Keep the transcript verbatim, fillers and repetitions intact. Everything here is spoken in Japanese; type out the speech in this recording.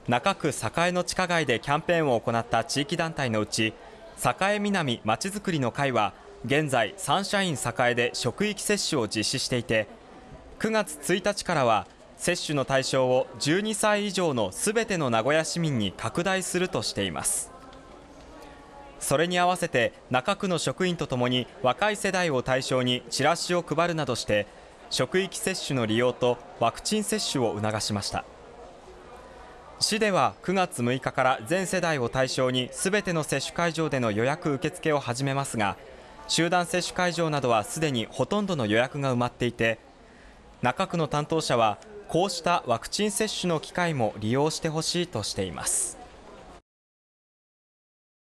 中区栄の地下街でキャンペーンを行った地域団体のうち、栄南まちづくりの会は現在サンシャイン栄で職域接種を実施していて、くがつついたちからは接種の対象をじゅうにさい以上のすべての名古屋市民に拡大するとしています。それに合わせて中区の職員とともに若い世代を対象にチラシを配るなどして職域接種の利用とワクチン接種を促しました。市ではくがつむいかから全世代を対象にすべての接種会場での予約受付を始めますが、集団接種会場などはすでにほとんどの予約が埋まっていて、中区の担当者はこうしたワクチン接種の機会も利用してほしいとしています。